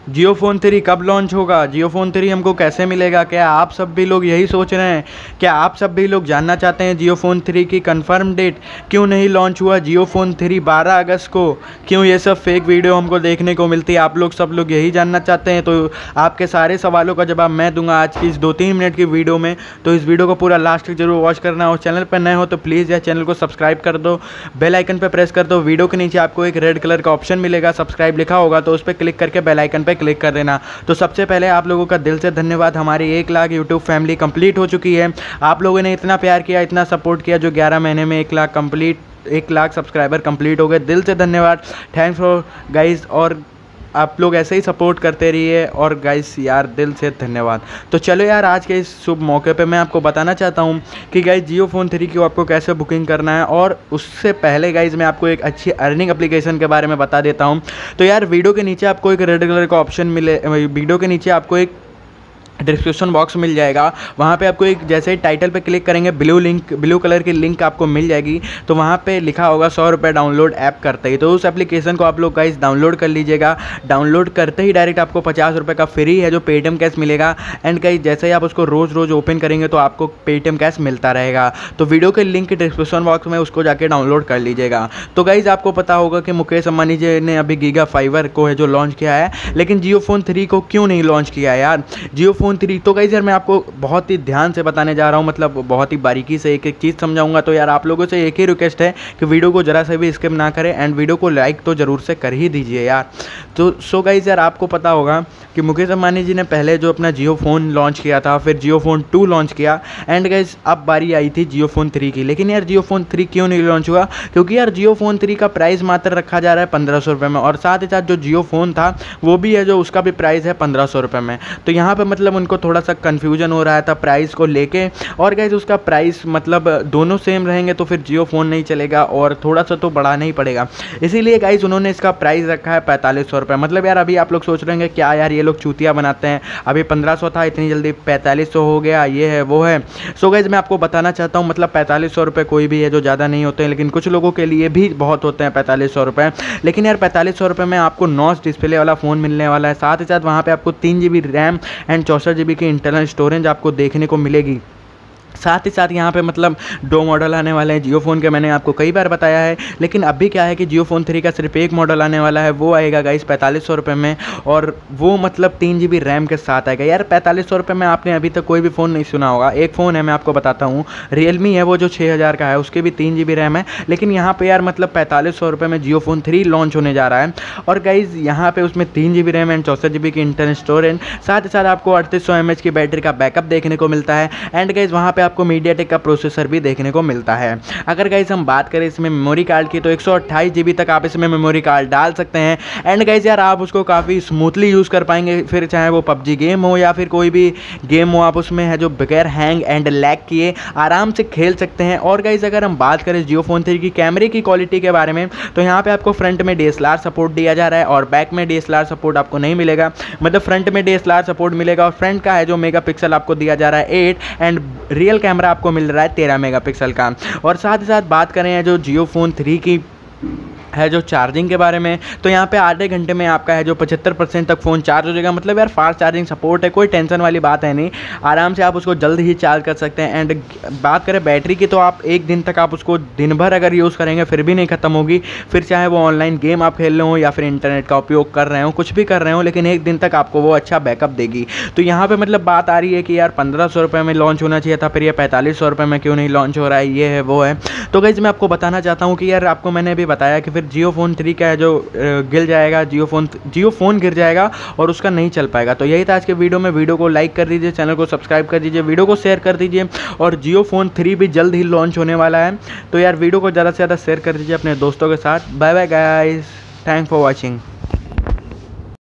जियो phone 3 कब launch होगा, जियो phone 3 हमको कैसे मिलेगा, क्या आप सब भी लोग यही सोच रहे हैं? क्या आप सब भी लोग जानना चाहते हैं जियो फ़ोन 3 की कंफर्म डेट क्यों नहीं लॉन्च हुआ? जियो फ़ोन 3 12 अगस्त को क्यों ये सब फेक वीडियो हमको देखने को मिलती है? आप लोग सब लोग यही जानना चाहते हैं, तो आपके सारे सवालों का जवाब मैं दूंगा आज की इस 2-3 मिनट की वीडियो में। तो इस वीडियो को पूरा लास्ट तक जरूर वॉच करना, और चैनल पर नए हो तो प्लीज़ यार चैनल को सब्सक्राइब कर दो, बेल आइकन पर प्रेस कर दो। वीडियो के नीचे आपको एक रेड कलर का ऑप्शन मिलेगा, सब्सक्राइब लिखा होगा, तो उस पर क्लिक करके बेल आइकन पर क्लिक कर देना। तो सबसे पहले आप लोगों का दिल से धन्यवाद, हमारी 1 लाख यूट्यूब फैमिली कंप्लीट हो चुकी है। आप लोगों ने इतना प्यार किया, इतना सपोर्ट किया, जो 11 महीने में 1 लाख सब्सक्राइबर कंप्लीट हो गए। दिल से धन्यवाद, थैंक्स फॉर गाइज। और आप लोग ऐसे ही सपोर्ट करते रहिए, और गाइस यार दिल से धन्यवाद। तो चलो यार आज के इस शुभ मौके पे मैं आपको बताना चाहता हूँ कि गाइस जियो फ़ोन 3 की आपको कैसे बुकिंग करना है, और उससे पहले गाइस मैं आपको एक अच्छी अर्निंग एप्लीकेशन के बारे में बता देता हूँ। तो यार वीडियो के नीचे आपको एक रेड कलर का ऑप्शन मिले, वीडियो के नीचे आपको एक डिस्क्रिप्शन बॉक्स मिल जाएगा। वहाँ पे आपको एक जैसे ही टाइटल पे क्लिक करेंगे ब्लू कलर की लिंक आपको मिल जाएगी। तो वहाँ पे लिखा होगा 100 रुपये डाउनलोड ऐप करते ही, तो उस एप्लीकेशन को आप लोग गाइस डाउनलोड कर लीजिएगा। डाउनलोड करते ही डायरेक्ट आपको 50 रुपये का फ्री है जो पेटीएम कैश मिलेगा। एंड गाइस जैसे ही आप उसको रोज़ ओपन करेंगे तो आपको पेटीएम कैश मिलता रहेगा। तो वीडियो के लिंक डिस्क्रिप्शन बॉक्स में उसको जाके डाउनलोड कर लीजिएगा। तो गाइस आपको पता होगा कि मुकेश अंबानी जी ने अभी गीगा फाइबर को है जो लॉन्च किया है, लेकिन जियो फ़ोन 3 को क्यों नहीं लॉन्च किया है यार? जियो फ़ोन 3 तो गाइस यार मैं आपको बहुत ही ध्यान से बताने जा रहा हूँ, मतलब बहुत ही बारीकी से एक एक चीज़ समझाऊंगा। तो यार आप लोगों से एक ही रिक्वेस्ट है कि वीडियो को ज़रा से भी स्किप ना करें, एंड वीडियो को लाइक तो ज़रूर से कर ही दीजिए यार। तो सो गाइस यार आपको पता होगा कि मुकेश अंबानी जी ने पहले जो अपना जियो फ़ोन लॉन्च किया था, फिर जियो फ़ोन 2 लॉन्च किया, एंड गाइस अब बारी आई थी जियो फ़ोन 3 की। लेकिन यार जियो फ़ोन 3 क्यों नहीं लॉन्च हुआ? क्योंकि यार जियो फ़ोन 3 का प्राइस मात्र रखा जा रहा है 1500 रुपये में, और साथ ही साथ जो जियो फ़ोन था वो भी है जो उसका भी प्राइस है 1500 रुपये में। तो यहाँ पर मतलब उनको थोड़ा सा कन्फ्यूजन हो रहा था प्राइस को लेके, और गाइस उसका प्राइस मतलब दोनों सेम रहेंगे तो फिर जियो फ़ोन नहीं चलेगा, और थोड़ा सा तो बढ़ाना ही पड़ेगा। इसीलिए गाइस उन्होंने इसका प्राइस रखा है 4500 रुपये। मतलब यार अभी आप लोग सोच रहे हैं क्या यार ये लोग चूतिया बनाते हैं, अभी 1500 था इतनी जल्दी 4500 हो गया, ये है वो है। सो गाइस मैं आपको बताना चाहता हूँ मतलब 4500 रुपये कोई भी है जो ज़्यादा नहीं होते हैं, लेकिन कुछ लोगों के लिए भी बहुत होते हैं 4500 रुपये। लेकिन यार 4500 रुपये में आपको नॉच डिस्प्ले वाला फ़ोन मिलने वाला है, साथ ही साथ वहाँ पर आपको 3 GB रैम एंड 64 GB की इंटरनल स्टोरेज आपको देखने को मिलेगी। साथ ही साथ यहाँ पे मतलब 2 मॉडल आने वाले हैं जियो फ़ोन के, मैंने आपको कई बार बताया है। लेकिन अभी क्या है कि जियो फ़ोन 3 का सिर्फ एक मॉडल आने वाला है, वो आएगा गाइस 4500 रुपये में, और वो मतलब 3 GB रैम के साथ आएगा। यार 4500 रुपये में आपने अभी तक कोई भी फ़ोन नहीं सुना होगा। एक फ़ोन है मैं आपको बताता हूँ, रियलमी है वो जो 6000 का है, उसके भी 3 GB रैम है। लेकिन यहाँ पर यार मतलब 4500 रुपये में जियो फ़ोन 3 लॉन्च होने जा रहा है, और गाइस यहाँ पर उसमें 3 GB रैम एंड 64 GB की इंटरनल स्टोरेज, साथ ही साथ आपको 3800 mAh की बैटरी का बैकअप देखने को मिलता है। एंड गाइस वहाँ पे आपको मीडियाटेक का प्रोसेसर भी देखने को मिलता है। अगर गाइस हम बात करें इसमें मेमोरी कार्ड की, तो 128 GB तक आप इसमें मेमोरी कार्ड डाल सकते हैं। एंड गाइस यार आप उसको काफ़ी स्मूथली यूज़ कर पाएंगे, फिर चाहे वो पबजी गेम हो या फिर कोई भी गेम हो, आप उसमें है जो बगैर हैंग एंड लैग किए आराम से खेल सकते हैं। और गाइस अगर हम बात करें जियो फ़ोन 3 की कैमरे की क्वालिटी के बारे में, तो यहाँ पर आपको फ्रंट में DSLR सपोर्ट दिया जा रहा है, और बैक में DSLR सपोर्ट आपको नहीं मिलेगा। मतलब फ्रंट में DSLR सपोर्ट मिलेगा, और फ्रंट का है जो मेगापिक्सल आपको दिया जा रहा है 8, एंड रियल कैमरा आपको मिल रहा है 13 मेगापिक्सल का। और साथ ही साथ बात करें जो जियो फ़ोन 3 की है जो चार्जिंग के बारे में, तो यहाँ पे आधे घंटे में आपका है जो 75% तक फ़ोन चार्ज हो जाएगा। मतलब यार फास्ट चार्जिंग सपोर्ट है, कोई टेंशन वाली बात है नहीं, आराम से आप उसको जल्द ही चार्ज कर सकते हैं। एंड बात करें बैटरी की, तो आप एक दिन तक आप उसको दिन भर अगर यूज़ करेंगे फिर भी नहीं ख़त्म होगी। फिर चाहे वो ऑनलाइन गेम आप खेल रहे हो या फिर इंटरनेट का उपयोग कर रहे हो, कुछ भी कर रहे हो, लेकिन एक दिन तक आपको वो अच्छा बैकअप देगी। तो यहाँ पर मतलब बात आ रही है कि यार 1500 रुपये में लॉन्च होना चाहिए था, फिर ये 4500 रुपये में क्यों नहीं लॉन्च हो रहा है, ये है वो है। तो गाइस मैं आपको बताना चाहता हूँ कि यार आपको मैंने अभी बताया कि फिर जियो फ़ोन 3 का है जो गिर जाएगा, जियो फ़ोन गिर जाएगा और उसका नहीं चल पाएगा। तो यही था आज के वीडियो में। वीडियो को लाइक कर दीजिए, चैनल को सब्सक्राइब कर दीजिए, वीडियो को शेयर कर दीजिए, और जियो फ़ोन 3 भी जल्द ही लॉन्च होने वाला है। तो यार वीडियो को ज़्यादा से ज़्यादा शेयर कर दीजिए अपने दोस्तों के साथ। Bye bye guys, thanks for watching.